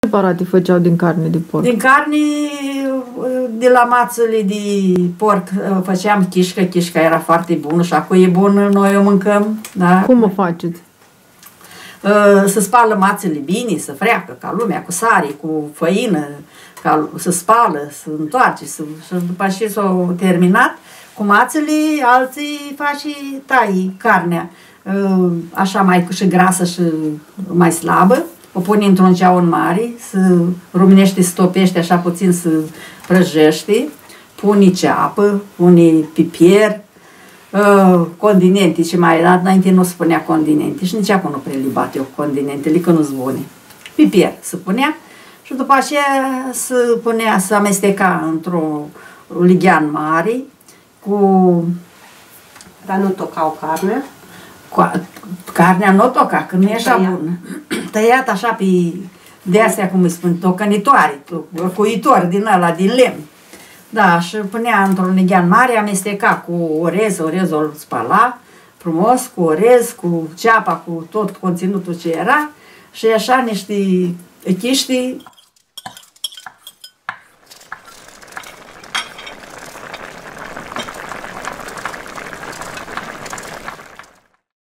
Preparate făceau din carne de porc? Din carne, de la mațele de porc, făceam chișcă. Chișca era foarte bună și acum e bună, noi o mâncăm. Da? Cum o faceți? Să spală mațele bine, să freacă ca lumea, cu sare, cu făină, să spală, să întoarce, și după ce s-au terminat cu mațele, alții fac și tai carnea, așa mai și grasă și mai slabă, o pune într-un ceaun mare, să rumenește, să topește așa puțin, să prăjește, pune ceapă, pune piper, condinente, și mai înainte nu spunea condinente și nici acum nu prea le bate eu condinentele, că nu-s bune. Piper se punea și după aceea să amesteca într-o lighean mare cu... Dar nu tocau carnea? Carnea nu toca, că nu e așa bună. Tăiat așa pe de-astea, cum îi spun, tocănitoare, cuitor din ăla, din lemn. Da, și punea într-un lighean mare, amesteca cu orez, orezul spala frumos, cu orez, cu ceapa, cu tot conținutul ce era, și așa niște chiști